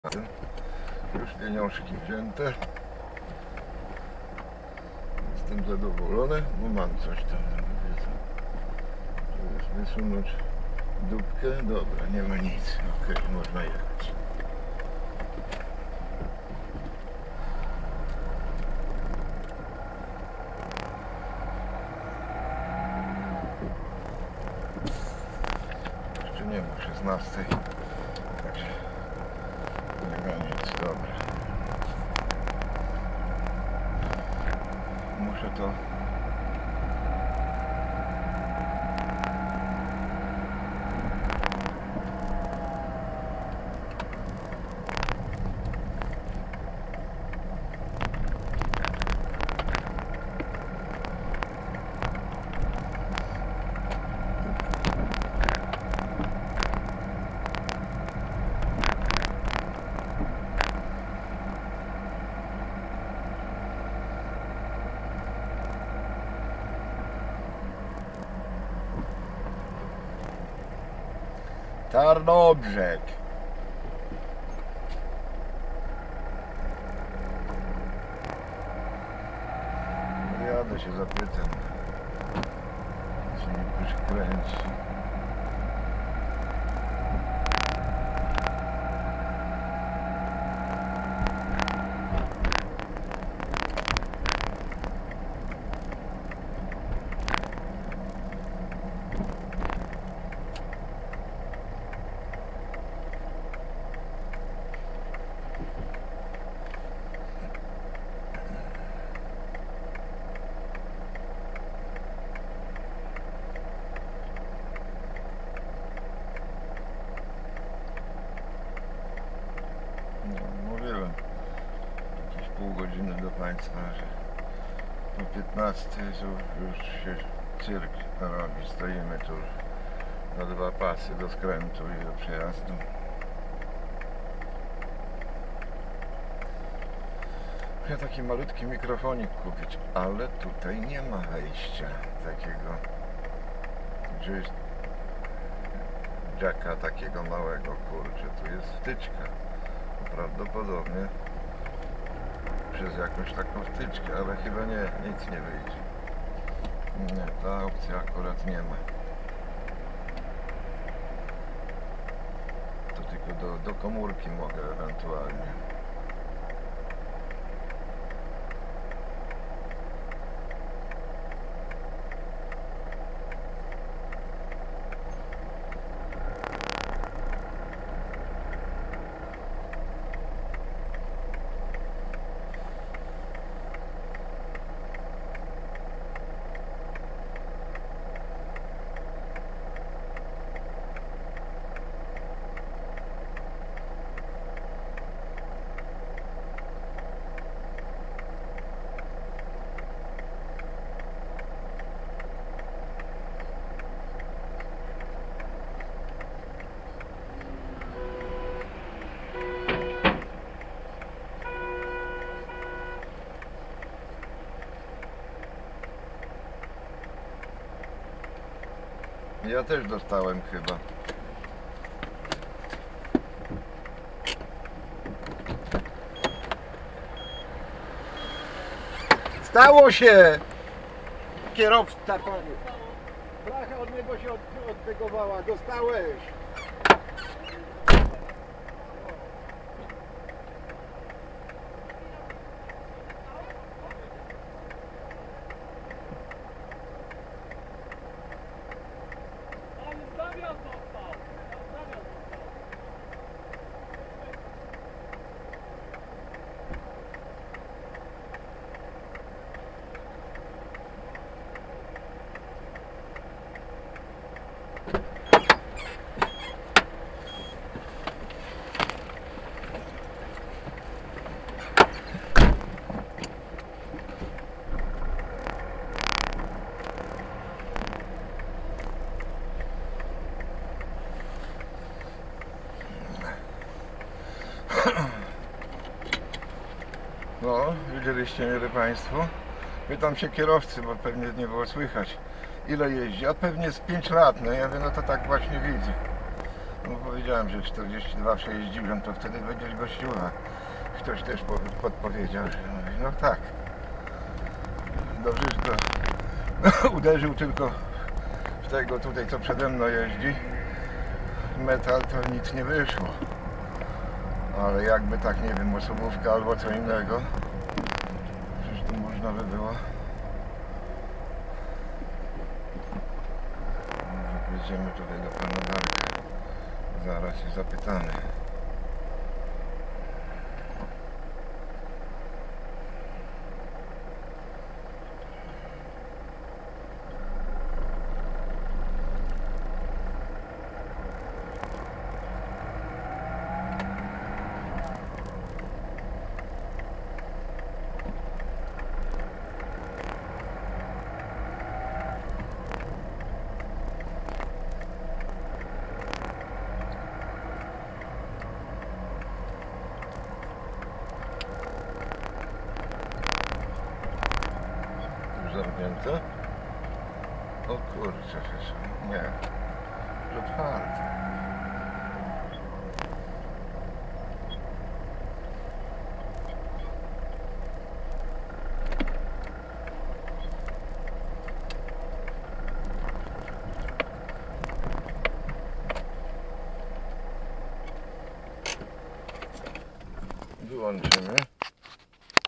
Już pieniążki wzięte. Jestem zadowolony, bo mam coś tam. Tu jest wysunąć dupkę. Dobra, nie ma nic. Ok, można jechać. Jeszcze nie ma 16. Także nie ma nic. Dobra. Muszę to Tarnobrzeg. Jadę się zapytam, czy mi ktoś kręci. Mówiłem jakieś pół godziny do Państwa, że po 15 już się cyrk robi. Stoimy tu na 2 pasy do skrętu i do przejazdu. Muszę taki malutki mikrofonik kupić, ale tutaj nie ma wejścia takiego, gdzie jest jacka takiego małego, kurczę, tu jest wtyczka. Prawdopodobnie przez jakąś taką wtyczkę, ale chyba nie, nic nie wyjdzie. Nie, ta opcja akurat nie ma. To tylko do komórki mogę ewentualnie. Ja też dostałem chyba. Stało się! Kierowca panie. Blacha od niego się odtegowała. Dostałeś! No, widzieliście mnie Państwo? Pytam się kierowcy, bo pewnie nie było słychać, ile jeździ, a pewnie z 5 lat, no ja wiem, no to tak właśnie widzę. No powiedziałem, że 42,60 to wtedy będzie gościła. Ktoś też podpowiedział, że no tak. Dobrze, że to uderzył tylko w tego tutaj, co przede mną jeździ. Metal to nic nie wyszło. Ale jakby tak, nie wiem, osobówka albo co innego, przecież tu można by było. Może pójdziemy tutaj do pana Darka. Zaraz się zapytamy. Zamknięte? O kurczę, nie, otwarte.